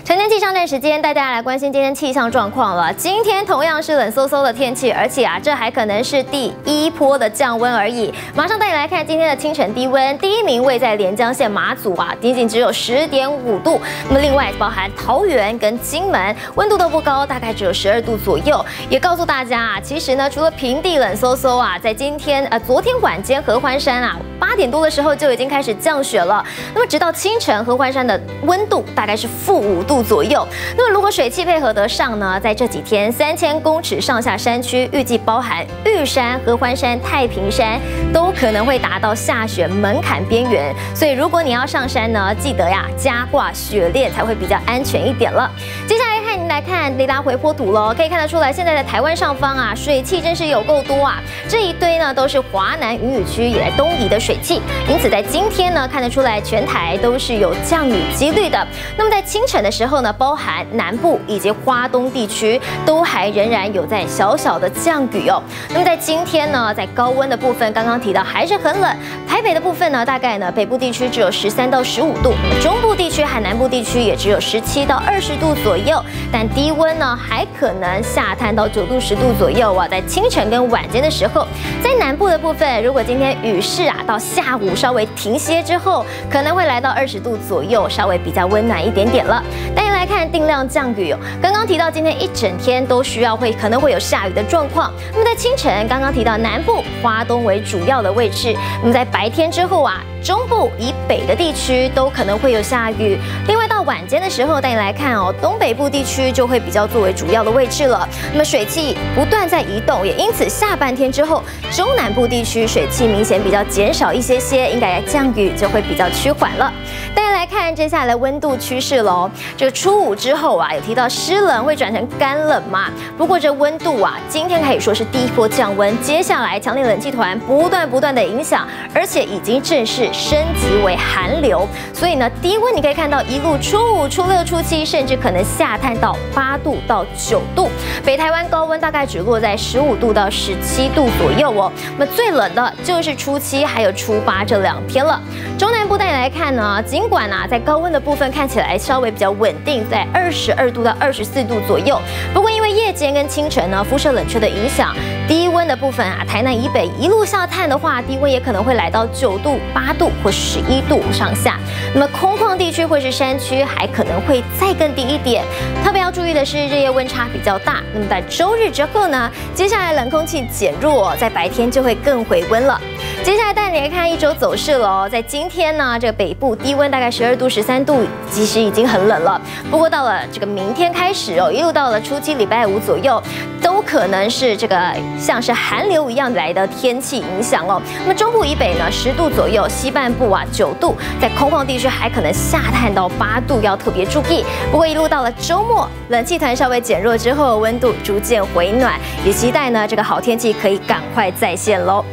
晨间气象站时间，带大家来关心今天气象状况了。今天同样是冷飕飕的天气，而且这还可能是第一波的降温而已。马上带你来看今天的清晨低温，第一名位在连江县马祖仅仅只有10.5度。那么另外包含桃园跟金门，温度都不高，大概只有12度左右。也告诉大家其实呢，除了平地冷飕飕在今天昨天晚间合欢山8点多的时候就已经开始降雪了。那么直到清晨，合欢山的温度大概是-5度左右。那么如果水汽配合得上呢，在这几天3000公尺上下山区，预计包含玉山、合欢山、太平山，都可能会达到下雪门槛边缘。所以如果你要上山呢，记得加挂雪链才会比较安全一点了。接下来看雷达回波图喽，可以看得出来，现在在台湾上方水汽真是有够多这一堆呢都是华南云雨区以来东移的水汽，因此在今天呢看得出来全台都是有降雨几率的。那么在清晨的时候呢，包含南部以及花东地区都还仍然有在小小的降雨那么在今天呢，在高温的部分，刚刚提到还是很冷，台北的部分呢，大概呢北部地区只有13到15度，中部地区和南部地区也只有17到20度左右，但低温呢还可能下探到9度10度左右在清晨跟晚间的时候，在南部的部分，如果今天雨势到下午稍微停歇之后，可能会来到20度左右，稍微比较温暖一点点了。大家来看定量降雨刚刚提到今天一整天都需要可能会有下雨的状况。那么在清晨，刚刚提到南部、花东为主要的位置，那么在白天之后中部以北的地区都可能会有下雨。另外到晚间的时候，带你来看东北部地区就会比较作为主要的位置了。那么水汽不断在移动，也因此下半天之后，中南部地区水汽明显比较减少一些，应该降雨就会比较趋缓了。大家来看接下来的温度趋势喽。这个初五之后有提到湿冷会转成干冷嘛？不过这温度今天可以说是第一波降温，接下来强烈冷气团不断的影响，而且已经正式升级为寒流，所以呢，低温你可以看到一路初5、初6、初7，甚至可能下探到8度到9度。北台湾高温大概只落在15度到17度左右那么最冷的就是初7还有初8这2天了。中南部带你来看呢，尽管在高温的部分看起来稍微比较稳定，在22度到24度左右，不过因为夜间跟清晨呢辐射冷却的影响，低温的部分台南以北一路下探的话，低温也可能会来到9度、8度或11度上下。那么空旷地区或是山区还可能会再更低一点。特别要注意的是，日夜温差比较大。那么在周日之后呢，接下来冷空气减弱，在白天就会更回温了。接下来带你来看一周走势了在今天呢，这个北部低温大概12度、13度，其实已经很冷了。不过到了这个明天开始一路到了初7礼拜5左右，都可能是这个像是寒流一样来的天气影响那么中部以北呢10度左右，西半部9度，在空旷地区还可能下探到8度，要特别注意。不过一路到了周末，冷气团稍微减弱之后，温度逐渐回暖，也期待呢这个好天气可以赶快再现喽。